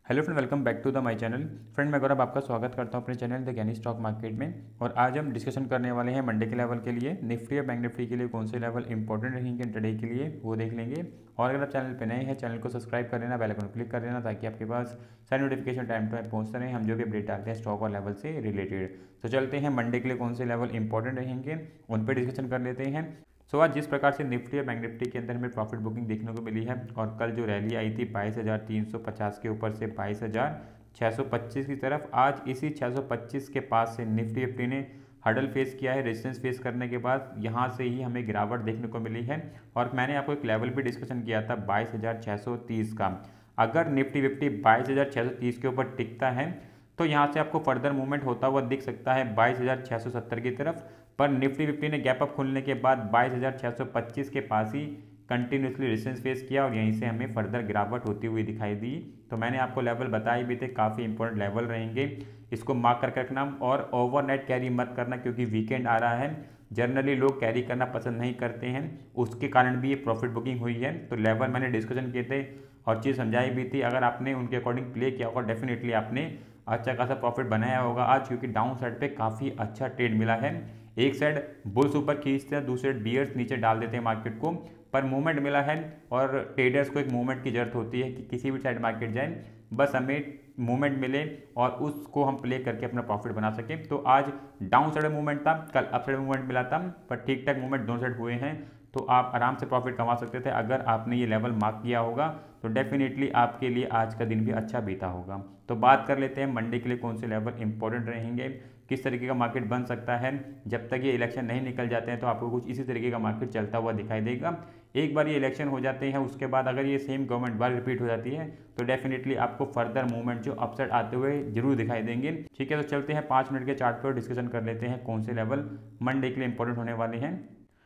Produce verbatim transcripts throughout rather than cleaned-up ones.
Hello friend, welcome back to the my channel. Friend, मैं गौरव आपका स्वागत करता हूं अपने channel the Gyani stock market में। और आज हम डिस्कशन करने वाले हैं मंडे के लेवल के लिए, निफ्टी और बैंक निफ्टी के लिए कौन से लेवल इंपॉर्टेंट रहेंगे इंट्राडे के लिए, वो देख लेंगे। और अगर आप चैनल पे नए हैं, चैनल को सब्सक्राइब कर लेना, बेल आइकन क्लिक कर लेना, ताकि आपके पास सारी नोटिफिकेशन टाइम टू टाइम पहुँचते रहें, हम जो भी अपडेट डालते हैं स्टॉक और लेवल से रिलेटेड। तो चलते हैं मंडे के लिए कौन से लेवल इंपॉर्टेंट रहेंगे उन पर डिस्कशन कर लेते हैं। सो आज जिस प्रकार से निफ्टी और बैंक निफ्टी के अंदर हमें प्रॉफिट बुकिंग देखने को मिली है, और कल जो रैली आई थी बाईस हज़ार तीन सौ पचास के ऊपर से बाईस हज़ार छः सौ पच्चीस की तरफ, आज इसी छः सौ पच्चीस के पास से निफ्टी फिफ्टी ने हडल फेस किया है। रेजिस्टेंस फेस करने के बाद यहाँ से ही हमें गिरावट देखने को मिली है। और मैंने आपको एक लेवल भी डिस्कशन किया था बाईस हज़ार छः सौ तीस का। अगर निफ्टी फिफ्टी बाईस हज़ार छः सौ तीस के ऊपर टिकता है तो यहाँ से आपको फर्दर मूवमेंट होता हुआ दिख सकता है बाईस हज़ार छः सौ सत्तर की तरफ। पर निफ्टी फिफ्टी ने गैप अप खुलने के बाद बाईस हज़ार छः सौ पच्चीस के पास ही कंटिन्यूसली रेजिस्टेंस फेस किया, और यहीं से हमें फर्दर गिरावट होती हुई दिखाई दी। तो मैंने आपको लेवल बताए भी थे, काफ़ी इंपॉर्टेंट लेवल रहेंगे, इसको मार्क करके रखना। और ओवरनाइट कैरी मत करना, क्योंकि वीकेंड आ रहा है, जनरली लोग कैरी करना पसंद नहीं करते हैं, उसके कारण भी ये प्रॉफिट बुकिंग हुई है। तो लेवल मैंने डिस्कशन किए थे और चीज़ समझाई भी थी। अगर आपने उनके अकॉर्डिंग प्ले किया होगा, डेफिनेटली आपने अच्छा खासा प्रॉफिट बनाया होगा आज, क्योंकि डाउन साइड पे काफ़ी अच्छा ट्रेड मिला है। एक साइड बुल्स ऊपर खींचते हैं, दूसरे बियर्स नीचे डाल देते हैं मार्केट को, पर मूवमेंट मिला है। और ट्रेडर्स को एक मूवमेंट की जरूरत होती है कि किसी भी साइड मार्केट जाए, बस हमें मूवमेंट मिले और उसको हम प्ले करके अपना प्रॉफिट बना सकें। तो आज डाउन साइड मूवमेंट था, कल अप साइड मूवमेंट मिला था, पर ठीक ठाक मूवमेंट दोनों साइड हुए हैं। तो आप आराम से प्रॉफिट कमा सकते थे अगर आपने ये लेवल मार्क किया होगा। तो डेफिनेटली आपके लिए आज का दिन भी अच्छा बीता होगा। तो बात कर लेते हैं मंडे के लिए कौन से लेवल इंपॉर्टेंट रहेंगे, किस तरीके का मार्केट बन सकता है। जब तक ये इलेक्शन नहीं निकल जाते हैं तो आपको कुछ इसी तरीके का मार्केट चलता हुआ दिखाई देगा। एक बार ये इलेक्शन हो जाते हैं, उसके बाद अगर ये सेम गवर्नमेंट बार रिपीट हो जाती है तो डेफिनेटली आपको फर्दर मूवमेंट जो अपसाइड आते हुए जरूर दिखाई देंगे। ठीक है, तो चलते हैं पाँच मिनट के चार्ट पर डिस्कशन कर लेते हैं कौन से लेवल मंडे के लिए इंपॉर्टेंट होने वाले हैं।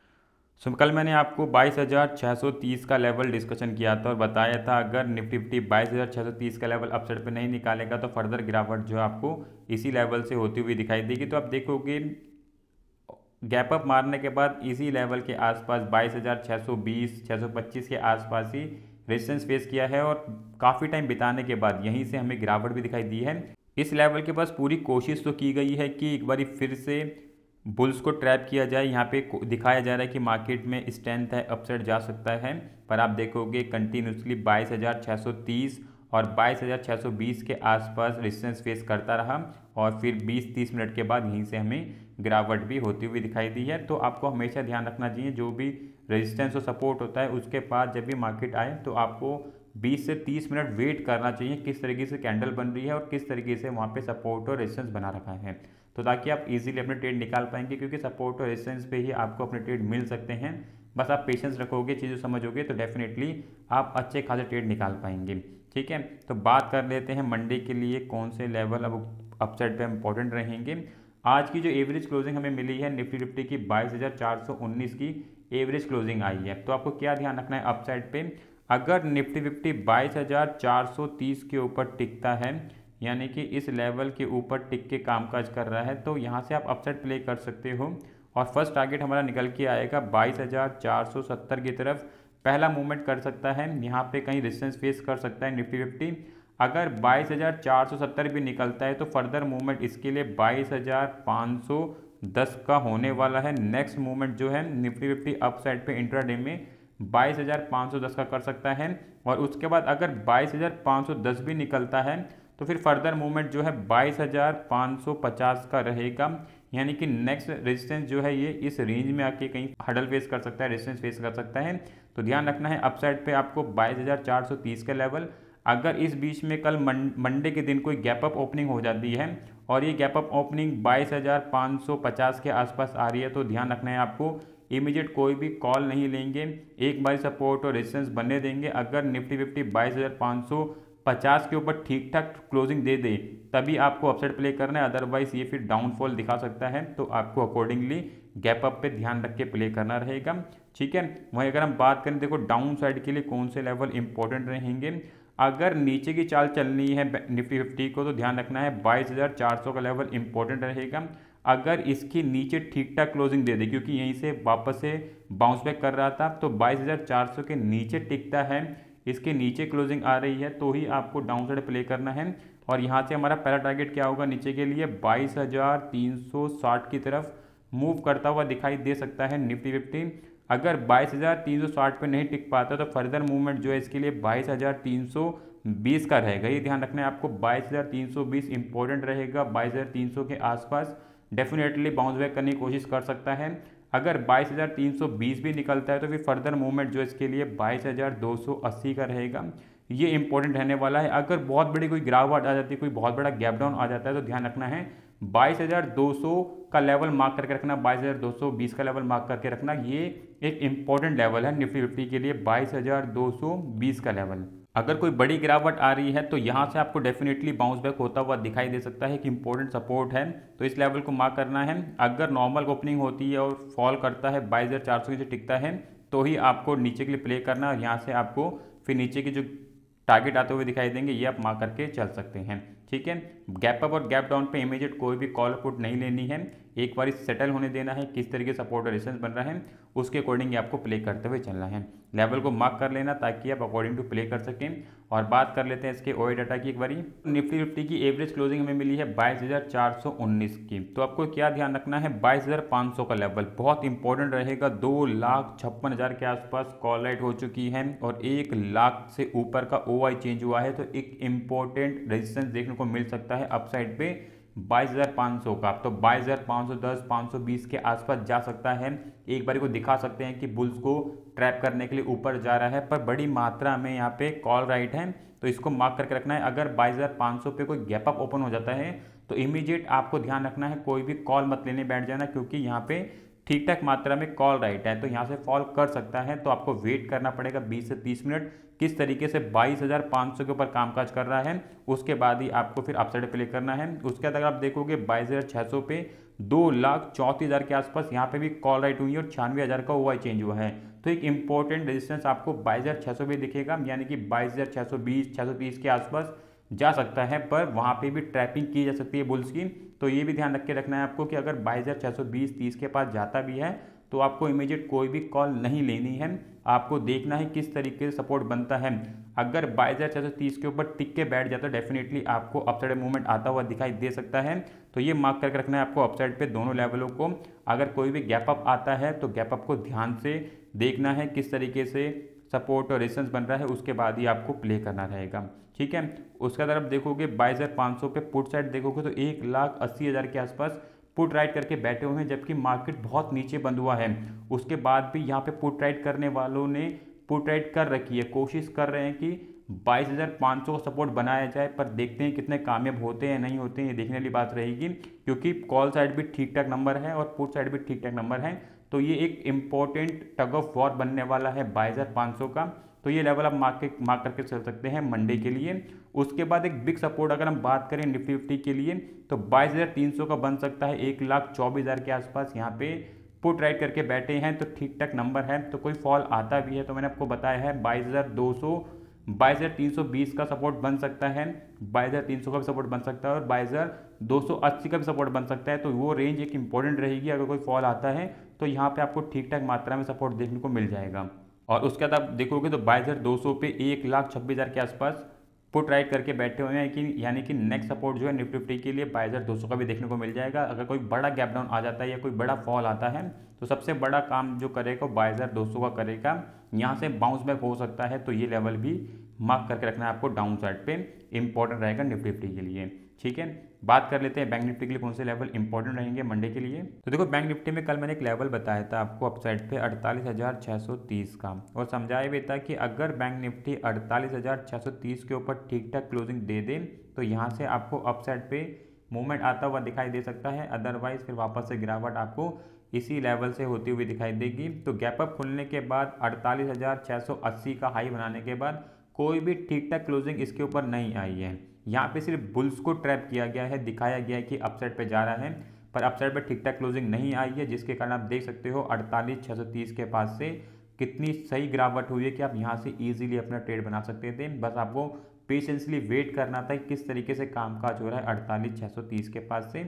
सो कल मैंने आपको बाईस हज़ार छः सौ तीस का लेवल डिस्कशन किया था और बताया था अगर निफ्टी फिफ्टी बाईस हज़ार छः सौ तीस का लेवल अपसाइड पे नहीं निकालेगा तो फर्दर गिरावट जो है आपको इसी लेवल से होती हुई दिखाई देगी। तो आप देखोगे गैप अप मारने के बाद इसी लेवल के आसपास बाईस हज़ार छः सौ बीस छः सौ पच्चीस के आसपास ही रेजिस्टेंस फेस किया है, और काफ़ी टाइम बिताने के बाद यहीं से हमें गिरावट भी दिखाई दी है। इस लेवल के पास पूरी कोशिश तो की गई है कि एक बार फिर से बुल्स को ट्रैप किया जाए। यहाँ पे दिखाया जा रहा है कि मार्केट में स्ट्रेंथ है, अपसाइड जा सकता है, पर आप देखोगे कंटिन्यूसली बाईस हज़ार छः सौ तीस और बाईस हज़ार छः सौ बीस के आसपास रेजिस्टेंस फेस करता रहा, और फिर बीस तीस मिनट के बाद यहीं से हमें गिरावट भी होती हुई दिखाई दी है। तो आपको हमेशा ध्यान रखना चाहिए, जो भी रेजिस्टेंस और सपोर्ट होता है उसके पास जब भी मार्केट आए तो आपको बीस से तीस मिनट वेट करना चाहिए किस तरीके से कैंडल बन रही है और किस तरीके से वहाँ पे सपोर्ट और रेजिस्टेंस बना रखा है, तो ताकि आप इजीली अपने ट्रेड निकाल पाएंगे, क्योंकि सपोर्ट और रेजिस्टेंस पे ही आपको अपने ट्रेड मिल सकते हैं। बस आप पेशेंस रखोगे, चीज़ें समझोगे तो डेफिनेटली आप अच्छे खासे ट्रेड निकाल पाएंगे। ठीक है, तो बात कर लेते हैं मंडे के लिए कौन से लेवल अब अपसाइड पे इंपॉर्टेंट रहेंगे। आज की जो एवरेज क्लोजिंग हमें मिली है निफ्टी फिफ्टी की बाईस हज़ार चार सौ उन्नीस की एवरेज क्लोजिंग आई है। तो आपको क्या ध्यान रखना है अपसाइड पे, अगर निफ्टी फिफ्टी बाईस हज़ार चार सौ तीस के ऊपर टिकता है, यानी कि इस लेवल के ऊपर टिक के कामकाज कर रहा है, तो यहाँ से आप अपसाइड प्ले कर सकते हो। और फर्स्ट टारगेट हमारा निकल के आएगा बाईस हज़ार चार सौ सत्तर की तरफ, पहला मूवमेंट कर सकता है, यहाँ पे कहीं रेजिस्टेंस फेस कर सकता है निफ्टी फिफ्टी। अगर बाईस हज़ार चार सौ सत्तर भी निकलता है तो फर्दर मूवमेंट इसके लिए बाईस हज़ार पाँच सौ दस का होने वाला है। नेक्स्ट मूवमेंट जो है निफ्टी फिफ्टी अप साइड पे इंट्राडे में बाईस हज़ार पाँच सौ दस का कर सकता है, और उसके बाद अगर बाईस हज़ार पाँच सौ दस भी निकलता है तो फिर फर्दर मूवमेंट जो है बाईस हज़ार पाँच सौ पचास का रहेगा। यानी कि नेक्स्ट रेजिस्टेंस जो है ये इस रेंज में आके कहीं हडल फेस कर सकता है, रेजिस्टेंस फेस कर सकता है। तो ध्यान रखना है अपसाइड पे आपको बाईस हज़ार चार सौ तीस का लेवल। अगर इस बीच में कल मंडे के दिन कोई गैप अप ओपनिंग हो जाती है और ये गैप अप ओपनिंग बाईस हज़ार पाँच सौ पचास के आसपास आ रही है, तो ध्यान रखना है आपको इमीडिएट कोई भी कॉल नहीं लेंगे, एक बार सपोर्ट और रेजिस्टेंस बनने देंगे। अगर निफ्टी फिफ्टी बाईस हज़ार पाँच सौ पचास के ऊपर ठीक ठाक क्लोजिंग दे दे तभी आपको अपसाइड प्ले करना है, अदरवाइज ये फिर डाउनफॉल दिखा सकता है। तो आपको अकॉर्डिंगली गैप अप पे ध्यान रख के प्ले करना रहेगा। ठीक है, वहीं अगर हम बात करें देखो डाउन साइड के लिए कौन से लेवल इंपॉर्टेंट रहेंगे। अगर नीचे की चाल चलनी है निफ्टी फिफ्टी को तो ध्यान रखना है बाईस हज़ार चार सौ का लेवल इंपॉर्टेंट रहेगा। अगर इसकी नीचे ठीक ठाक क्लोजिंग दे दे, क्योंकि यहीं से वापस से बाउंस बैक कर रहा था, तो बाईस हज़ार चार सौ के नीचे टिकता है इसके नीचे क्लोजिंग आ रही है तो ही आपको डाउन साइड प्ले करना है। और यहाँ से हमारा पहला टारगेट क्या होगा नीचे के लिए, बाईस हज़ार तीन सौ साठ की तरफ मूव करता हुआ दिखाई दे सकता है निफ्टी फिफ्टी। अगर बाईस हज़ार तीन सौ साठ पे नहीं टिक पाता तो फर्दर मूवमेंट जो है इसके लिए बाईस हज़ार तीन सौ बीस का रहेगा। ये ध्यान रखना है आपको, बाईस हज़ार तीन सौ बीस इंपॉर्टेंट रहेगा। बाईस हज़ार तीन सौ के आसपास डेफिनेटली बाउंस बैक करने की कोशिश कर सकता है। अगर बाईस हज़ार तीन सौ बीस भी निकलता है तो फिर फर्दर मूवमेंट जो इसके लिए बाईस हज़ार दो सौ अस्सी का रहेगा। ये इंपॉर्टेंट रहने वाला है। अगर बहुत बड़ी कोई गिरावट आ जाती है, कोई बहुत बड़ा गैप डाउन आ जाता है तो ध्यान रखना है बाईस हज़ार दो सौ का लेवल मार्क करके रखना, बाईस हज़ार दो सौ बीस का लेवल मार्क करके रखना। ये एक इंपॉर्टेंट लेवल है निफ्टी फिफ्टी के लिए, बाईस हज़ार दो सौ बीस का लेवल। अगर कोई बड़ी गिरावट आ रही है तो यहाँ से आपको डेफिनेटली बाउंस बैक होता हुआ दिखाई दे सकता है कि इंपॉर्टेंट सपोर्ट है, तो इस लेवल को मार्क करना है। अगर नॉर्मल ओपनिंग होती है और फॉल करता है बाईस हज़ार चार सौ नीचे टिकता है तो ही आपको नीचे के लिए प्ले करना है। और यहाँ से आपको फिर नीचे के जो टारगेट आते हुए दिखाई देंगे ये आप मार्क करके चल सकते हैं। ठीक है, गैप अप और गैप डाउन पे इमीडिएट कोई भी कॉल पुट नहीं लेनी है, एक बार सेटल होने देना है किस तरीके से सपोर्ट और रेजिस्टेंस बन रहा है उसके अकॉर्डिंग आपको प्ले करते हुए चलना है। लेवल को मार्क कर लेना ताकि आप अकॉर्डिंग टू प्ले कर सकें। और बात कर लेते हैं इसके ओए डाटा की एक बारी। निफ्टी फिफ्टी की एवरेज क्लोजिंग हमें मिली है बाईस हज़ार चार सौ उन्नीस की। तो आपको क्या ध्यान रखना है, बाईस हज़ार पाँच सौ का लेवल बहुत इंपॉर्टेंट रहेगा। दो लाख छप्पन हज़ार के आसपास कॉल राइट हो चुकी है और एक लाख से ऊपर का ओ आई चेंज हुआ है, तो एक इंपॉर्टेंट रेजिस्टेंस देखने को मिल सकता है अपसाइड पे बाईस हज़ार पाँच सौ का। तो बाईस हज़ार पाँच सौ दस पाँच सौ बीस के आसपास जा सकता है। एक बार को दिखा सकते हैं कि बुल्स को ट्रैप करने के लिए ऊपर जा रहा है, पर बड़ी मात्रा में यहाँ पे कॉल राइट है, तो इसको मार्क करके रखना है। अगर बाईस हज़ार पाँच सौ पे कोई गैप अप ओपन हो जाता है तो इमीडिएट आपको ध्यान रखना है कोई भी कॉल मत लेने बैठ जाना, क्योंकि यहाँ पे ठीक ठाक मात्रा में कॉल राइट है, तो यहाँ से फॉल कर सकता है। तो आपको वेट करना पड़ेगा बीस से तीस मिनट किस तरीके से बाईस हज़ार पाँच सौ के ऊपर कामकाज कर रहा है, उसके बाद ही आपको फिर अपसाइड प्ले करना है। उसके बाद अगर आप देखोगे बाईस हज़ार छः सौ पे दो लाख चौंतीस हज़ार के आसपास यहाँ पे भी कॉल राइट हुई है और छियानवे हज़ार का ओआई चेंज हुआ है, तो एक इंपॉर्टेंट रेजिस्टेंस आपको बाईस हज़ार छः सौ भी दिखेगा, यानी कि बाईस हज़ार छः सौ बीस छः सौ तीस के आसपास जा सकता है, पर वहाँ पे भी ट्रैपिंग की जा सकती है बुल्स की। तो ये भी ध्यान रख के रखना है आपको कि अगर बाईस हज़ार छः सौ बीस तीस के पास जाता भी है तो आपको इमीडिएट कोई भी कॉल नहीं लेनी है, आपको देखना है किस तरीके से सपोर्ट बनता है। अगर बाईस हज़ार छः सौ तीस के ऊपर टिक के बैठ जाता है डेफिनेटली आपको अपसाइड मूवमेंट आता हुआ दिखाई दे सकता है, तो ये मार्क करके रखना है आपको अपसाइड पे दोनों लेवलों को। अगर कोई भी गैप अप आता है तो गैप अप को ध्यान से देखना है किस तरीके से सपोर्ट और रेजिस्टेंस बन रहा है, उसके बाद ही आपको प्ले करना रहेगा। ठीक है, उसका तरफ देखोगे बाईस हज़ार पाँच सौ पे पुट साइड देखोगे तो एक लाख अस्सी हज़ार के आसपास पुट राइट करके बैठे हुए हैं, जबकि मार्केट बहुत नीचे बंद हुआ है। उसके बाद भी यहाँ पे पुट राइट करने वालों ने पुट राइट कर रखी है, कोशिश कर रहे हैं कि बाईस हज़ार पाँच सौ का सपोर्ट बनाया जाए, पर देखते हैं कितने कामयाब होते हैं नहीं होते हैं, ये देखने वाली बात रहेगी, क्योंकि कॉल साइड भी ठीक ठाक नंबर है और पुट साइड भी ठीक ठाक नंबर है। तो ये एक इंपॉर्टेंट टग ऑफ वॉर बनने वाला है बाईस हज़ार पाँच सौ का, तो ये लेवल आप मार्क के मार्क करके चल सकते हैं मंडे के लिए। उसके बाद एक बिग सपोर्ट अगर हम बात करें निफ्टी फिफ्टी के लिए तो बाईस हज़ार तीन सौ का बन सकता है, एक लाख चौबीस हज़ार के आसपास यहाँ पे पुट राइट करके बैठे हैं, तो ठीक ठाक नंबर है। तो कोई फॉल आता भी है तो मैंने आपको बताया है बाईस हज़ार दो सौ बाईस हज़ार तीन सौ बीस का सपोर्ट बन सकता है, बाईस हज़ार तीन सौ का भी सपोर्ट बन सकता है और बाईस हज़ार दो सौ अस्सी का भी सपोर्ट बन सकता है। तो वो रेंज एक इंपॉर्टेंट रहेगी, अगर कोई फॉल आता है तो यहाँ पे आपको ठीक ठाक मात्रा में सपोर्ट देखने को मिल जाएगा। और उसके बाद आप देखोगे तो बाईस हज़ार दो सौ पे एक लाख छब्बीस हज़ार के आसपास पुट राइट करके बैठे हुए हैं, कि यानी कि नेक्स्ट सपोर्ट जो है निफ्टी फिफ्टी के लिए बाईस हज़ार दो सौ का भी देखने को मिल जाएगा। अगर कोई बड़ा गैप डाउन आ जाता है या कोई बड़ा फॉल आता है तो सबसे बड़ा काम जो करेगा बाईस हज़ार दो सौ का करेगा, यहाँ से बाउंस बैक हो सकता है, तो ये लेवल भी मार्क करके रखना है आपको डाउन साइड पे, इंपॉर्टेंट रहेगा निफ्टी फिफ्टी के लिए। ठीक है, बात कर लेते हैं बैंक निफ्टी के लिए कौन से लेवल इंपॉर्टेंट रहेंगे मंडे के लिए। तो देखो बैंक निफ्टी में कल मैंने एक लेवल बताया था आपको अपसाइड पे अड़तालीस हज़ार छः सौ तीस का, और समझाया भी था कि अगर बैंक निफ्टी अड़तालीस हज़ार छः सौ तीस के ऊपर ठीक ठाक क्लोजिंग दे दे तो यहाँ से आपको अपसाइड पे मूवमेंट आता हुआ दिखाई दे सकता है, अदरवाइज फिर वापस से गिरावट आपको इसी लेवल से होती हुई दिखाई देगी। तो गैप अप खुलने के बाद अड़तालीस हज़ार छः सौ अस्सी का हाई बनाने के बाद कोई भी ठीक ठाक क्लोजिंग इसके ऊपर नहीं आई है, यहाँ पे सिर्फ बुल्स को ट्रैप किया गया है, दिखाया गया है कि अपसाइड पे जा रहा है, पर अपसाइड पे ठीक ठाक क्लोजिंग नहीं आई है, जिसके कारण आप देख सकते हो अड़तालीस छः सौ तीस के पास से कितनी सही गिरावट हुई है कि आप यहाँ से इजीली अपना ट्रेड बना सकते थे। बस आपको पेशेंसली वेट करना था किस तरीके से कामकाज हो रहा है अड़तालीस छः सौ तीस के पास से।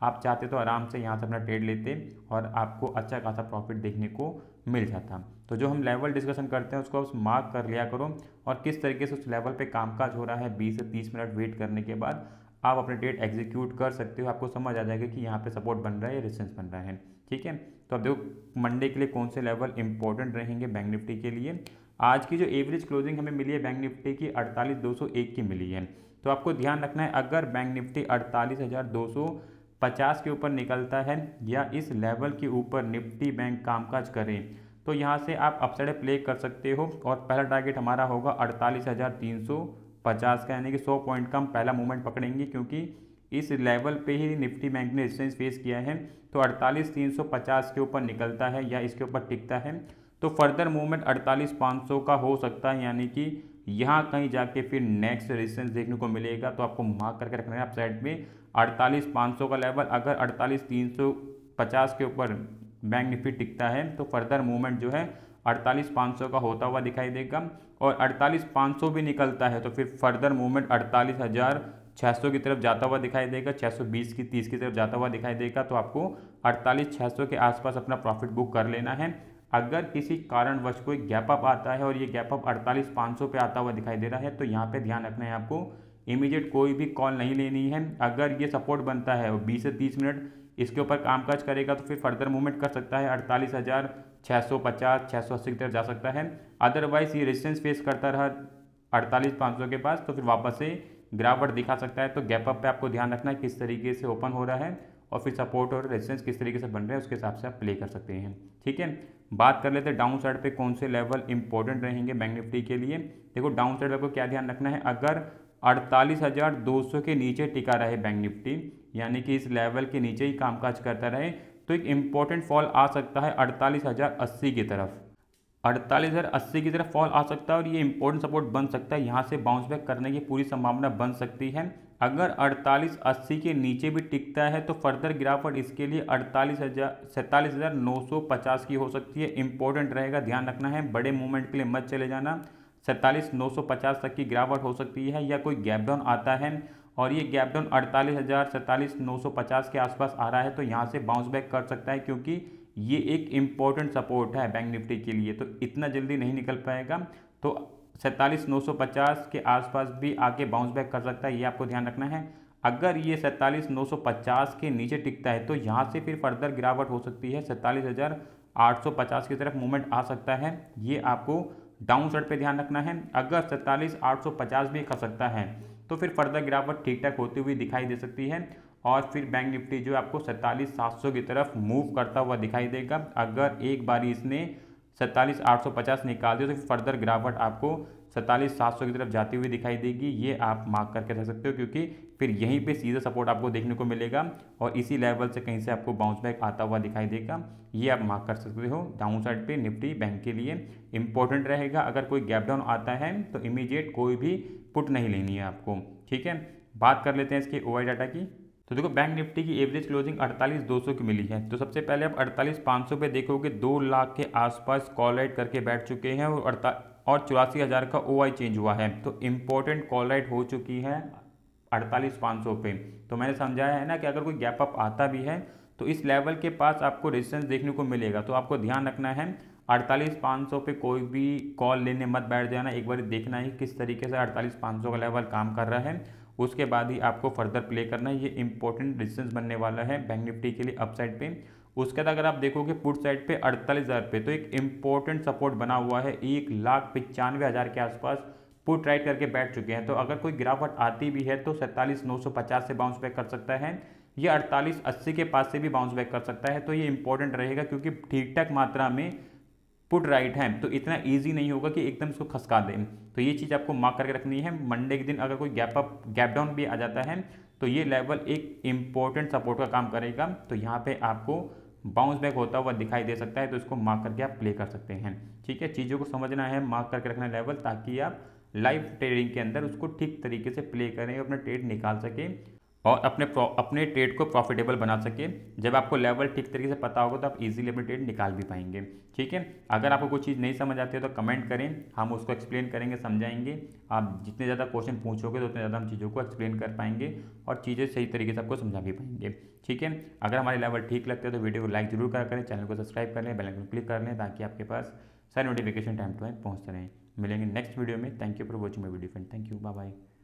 आप चाहते तो आराम से यहाँ से अपना ट्रेड लेते और आपको अच्छा खासा प्रॉफिट देखने को मिल जाता। तो जो हम लेवल डिस्कशन करते हैं उसको आप मार्क कर लिया करो और किस तरीके से उस लेवल पे कामकाज हो रहा है बीस से तीस मिनट वेट करने के बाद आप अपने ट्रेड एग्जीक्यूट कर सकते हो। आपको समझ आ जाएगा कि यहाँ पे सपोर्ट बन रहा है या रेजिस्टेंस बन रहा है। ठीक है, तो अब देखो मंडे के लिए कौन से लेवल इंपॉर्टेंट रहेंगे बैंक निफ्टी के लिए। आज की जो एवरेज क्लोजिंग हमें मिली है बैंक निफ्टी की अड़तालीस दो सौ एक की मिली है। तो आपको ध्यान रखना है अगर बैंक निफ्टी अड़तालीस हज़ार दो सौ पचास के ऊपर निकलता है या इस लेवल के ऊपर निफ्टी बैंक कामकाज करें तो यहाँ से आप अपसाइड प्ले कर सकते हो। और पहला टारगेट हमारा होगा अड़तालीस हज़ार तीन सौ पचास का, यानी कि सौ पॉइंट का हम पहला मूवमेंट पकड़ेंगे क्योंकि इस लेवल पे ही निफ्टी बैंक ने रेजिस्टेंस फेस किया है। तो अड़तालीस तीन सौ पचास के ऊपर निकलता है या इसके ऊपर टिकता है तो फर्दर मूवमेंट अड़तालीस पाँच सौ का हो सकता है, यानी कि यहाँ कहीं जाके फिर नेक्स्ट रेजिस्टेंस देखने को मिलेगा। तो आपको मार्क करके रखना है अपसाइड में अड़तालीस पाँच सौ का लेवल। अगर अड़तालीस तीन सौ पचास के ऊपर बैंक निफ्टी टिकता है तो फर्दर मूवमेंट जो है अड़तालीस पाँच सौ का होता हुआ दिखाई देगा। और अड़तालीस पाँच सौ भी निकलता है तो फिर फर्दर मूवमेंट अड़तालीस हज़ार छः सौ की तरफ जाता हुआ दिखाई देगा, छः सौ बीस की तीस की तरफ जाता हुआ दिखाई देगा। तो आपको अड़तालीस छः सौ के आसपास अपना प्रॉफिट बुक कर लेना है। अगर किसी कारणवश कोई गैप अप आता है और ये गैप अप अड़तालीस पाँच सौ पे आता हुआ दिखाई दे रहा है तो यहाँ पे ध्यान रखना है आपको इमीडिएट कोई भी कॉल नहीं लेनी है। अगर ये सपोर्ट बनता है और बीस से तीस मिनट इसके ऊपर कामकाज करेगा तो फिर फर्दर मूवमेंट कर सकता है अड़तालीस हज़ार छः सौ पचास छः सौ अस्सी की तरफ जा सकता है। अदरवाइज ये रेजिस्टेंस फेस करता रहा अड़तालीस पाँच सौ के पास तो फिर वापस से गिरावट दिखा सकता है। तो गैप अप पे आपको ध्यान रखना है किस तरीके से ओपन हो रहा है और फिर सपोर्ट और रेजिस्टेंस किस तरीके से बन रहे हैं उसके हिसाब से आप प्ले कर सकते हैं। ठीक है, बात कर लेते हैं डाउन साइड पे कौन से लेवल इंपॉर्टेंट रहेंगे बैंक निफ्टी के लिए। देखो डाउन साइड आपको क्या ध्यान रखना है, अगर अड़तालीस हज़ार दो सौ के नीचे टिका रहे बैंक निफ्टी यानी कि इस लेवल के नीचे ही कामकाज करता रहे तो एक इम्पॉर्टेंट फॉल आ सकता है अड़तालीस हज़ार अस्सी की तरफ। अड़तालीस हज़ार अस्सी की तरफ फॉल आ सकता है और ये इंपॉर्टेंट सपोर्ट बन सकता है, यहाँ से बाउंस बैक करने की पूरी संभावना बन सकती है। अगर अड़तालीस अस्सी के नीचे भी टिकता है तो फर्दर गिरावट इसके लिए अड़तालीस हज़ार सैंतालीस हज़ार नौ सौ पचास की हो सकती है। इंपॉर्टेंट रहेगा, ध्यान रखना है, बड़े मूवमेंट के लिए मत चले जाना। सैंतालीस नौ सौ पचास तक की गिरावट हो सकती है या कोई गैप डाउन आता है और ये गैप डाउन अड़तालीस हज़ार सैंतालीस नौ सौ पचास के आसपास आ रहा है तो यहाँ से बाउंस बैक कर सकता है क्योंकि ये एक इम्पॉर्टेंट सपोर्ट है बैंक निफ्टी के लिए। तो इतना जल्दी नहीं निकल पाएगा तो सैंतालीस नौ सौ पचास के आसपास भी आके बाउंस बैक कर सकता है, ये आपको ध्यान रखना है। अगर ये सैंतालीस नौ सौ पचास के नीचे टिकता है तो यहाँ से फिर फर्दर गिरावट हो सकती है, सैंतालीस हज़ार आठ सौ पचास की तरफ मूवमेंट आ सकता है, ये आपको डाउन साइड पे ध्यान रखना है। अगर सैंतालीस आठ सौ पचास भी खा सकता है तो फिर फर्दर गिरावट ठीक ठाक होती हुई दिखाई दे सकती है और फिर बैंक निफ्टी जो आपको सैंतालीस सात सौ की तरफ मूव करता हुआ दिखाई देगा। अगर एक बारी इसने सैंतालीस आठ सौ पचास निकाल दिया तो फिर फर्दर गिरावट आपको सैंतालीस सात सौ की तरफ जाती हुई दिखाई देगी, ये आप मार्क करके रख सकते हो क्योंकि फिर यहीं पे सीधा सपोर्ट आपको देखने को मिलेगा और इसी लेवल से कहीं से आपको बाउंस बैक आता हुआ दिखाई देगा, ये आप मार्क कर सकते हो। डाउन साइड पे निफ्टी बैंक के लिए इंपॉर्टेंट रहेगा, अगर कोई गैप डाउन आता है तो इमीडिएट कोई भी पुट नहीं लेनी है आपको। ठीक है, बात कर लेते हैं इसके ओआई डाटा की। तो देखो बैंक निफ्टी की एवरेज क्लोजिंग अड़तालीस दो सौ की मिली है। तो सबसे पहले आप अड़तालीस पाँच सौ पे देखोगे दो लाख के आसपास कॉल राइट करके बैठ चुके हैं और अड़ता और चौरासी हज़ार का ओआई चेंज हुआ है। तो इम्पोर्टेंट कॉल राइट हो चुकी है अड़तालीस पाँच सौ पे। तो मैंने समझाया है ना कि अगर कोई गैप अप आता भी है तो इस लेवल के पास आपको रेजिस्टेंस देखने को मिलेगा। तो आपको ध्यान रखना है अड़तालीस पाँच सौ पे कोई भी कॉल लेने मत बैठ जाना, एक बार देखना है किस तरीके से अड़तालीस पाँच सौ का लेवल काम कर रहा है, उसके बाद ही आपको फर्दर प्ले करना है। ये इंपॉर्टेंट रेजिस्टेंस बनने वाला है बैंक निफ्टी के लिए अपसाइड पे। उसके बाद अगर आप देखोगे पुट साइड पे अड़तालीस हज़ार पे तो एक इंपॉर्टेंट सपोर्ट बना हुआ है, एक लाख पचानवे हज़ार के आसपास पुट राइट करके बैठ चुके हैं। तो अगर कोई गिरावट आती भी है तो सैंतालीस नौ सौ पचास से बाउंस बैक कर सकता है, ये अड़तालीस अस्सी के पास से भी बाउंस बैक कर सकता है। तो ये इंपॉर्टेंट रहेगा क्योंकि ठीक ठाक मात्रा में पुट राइट है तो इतना इजी नहीं होगा कि एकदम इसको खसका दें। तो ये चीज़ आपको मार्क करके रखनी है। मंडे के दिन अगर कोई गैप अप गैप डाउन भी आ जाता है तो ये लेवल एक इम्पोर्टेंट सपोर्ट का काम करेगा। तो यहाँ पे आपको बाउंस बैक होता हुआ दिखाई दे सकता है, तो इसको मार्क करके आप प्ले कर सकते हैं। ठीक है, चीज़ों को समझना है, मार्क करके रखना लेवल, ताकि आप लाइव ट्रेडिंग के अंदर उसको ठीक तरीके से प्ले करें, अपना ट्रेड निकाल सकें। और अपने अपने ट्रेड को प्रॉफिटेबल बना सके। जब आपको लेवल ठीक तरीके से पता होगा तो आप इजीली अपने ट्रेड निकाल भी पाएंगे। ठीक है, अगर आपको कोई चीज़ नहीं समझ आती है तो कमेंट करें, हम उसको एक्सप्लेन करेंगे, समझाएंगे। आप जितने ज़्यादा क्वेश्चन पूछोगे तो उतने ज़्यादा हम चीज़ों को एक्सप्लेन कर पाएंगे और चीज़ें सही तरीके से आपको समझा भी पाएंगे। ठीक है, अगर हमारे लेवल ठीक लगते हैं तो वीडियो को लाइक जरूर करा करें, चैनल को सब्सक्राइब कर लें, बेल आइकन क्लिक कर लें ताकि आपके पास सारे नोटिफिकेशन टाइम टू टाइम पहुँचते रहें। मिलेंगे नेक्स्ट वीडियो में। Thank you for watching my video friend. Thank you, bye bye.